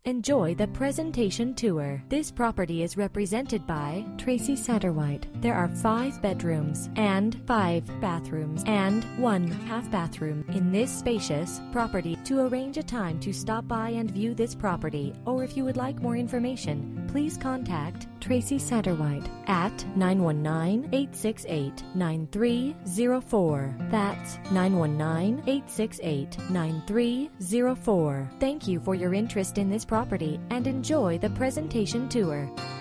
Enjoy the presentation tour. This property is represented by Tracy Satterwhite. There are 5 bedrooms and 5 bathrooms and 1 half bathroom in this spacious property. To arrange a time to stop by and view this property, or if you would like more information, please contact Tracy Satterwhite at 919-868-9304. That's 919-868-9304. Thank you for your interest in this property and enjoy the presentation tour.